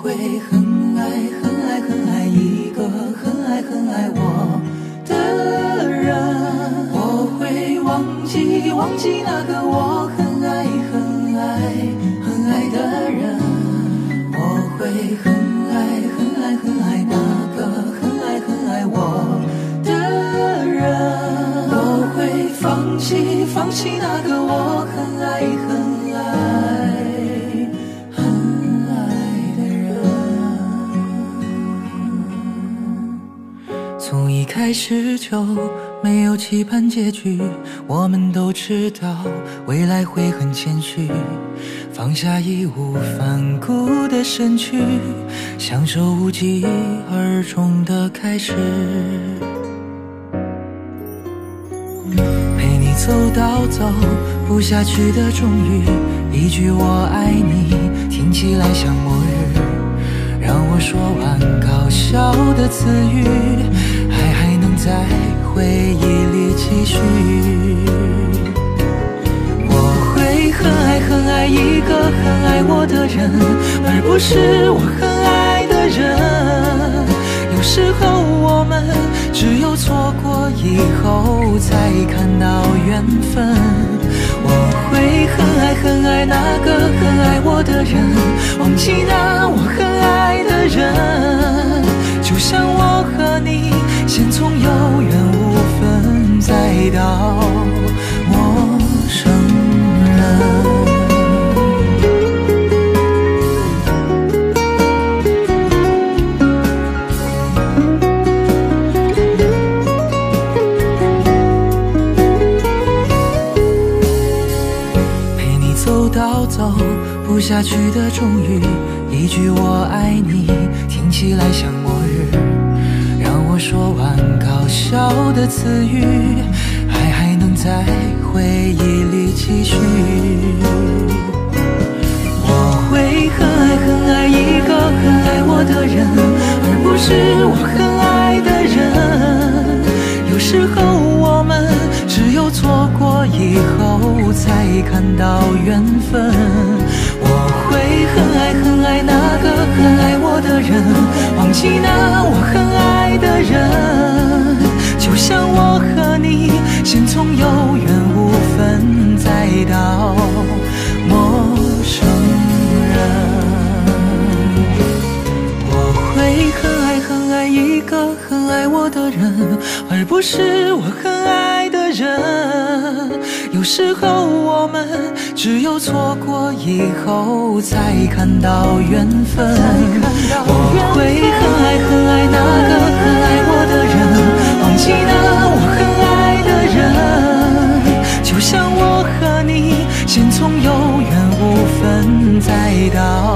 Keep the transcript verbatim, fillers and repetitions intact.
会很爱很爱很爱一个很爱很爱我的人，我会忘记忘记那个我很爱很爱很爱的人，我会很爱很爱很爱那个很爱很爱我的人，我会放弃放弃那个我很爱很爱很爱的人。从一开始就没有期盼结局，我们都知道未来会很谦虚，放下义无反顾的身躯，享受无疾而终的开始。陪你走到走不下去的终于，一句我爱你听起来像末日，让我说完搞笑的词语，还还能在回忆里继续。我会很爱很爱一个很爱我的人，而不是我很爱的人。有时候我们只有错过以后才看到缘分。我会很爱很爱那个很爱我的人，忘记那我很爱的人，就像我和你先从有缘无分再到陌生人。走不下去的终于，一句我爱你听起来像末日，让我说完搞笑的词语，还还能在回忆里继续。我会很爱很爱一个很爱我的人，而不是我很爱的人。有时候我们只有错过以后才看到缘分。我会很爱很爱那个很爱我的人，忘记那我很爱的人，就像我和你先从有缘无分再到陌生人。我会很爱很爱一个很爱我的人，而不是我很爱的人。有时候我们只有错过以后才看到缘分。我会很爱很爱那个很爱我的人，忘记那我很爱的人，就像我和你先从有缘无分再到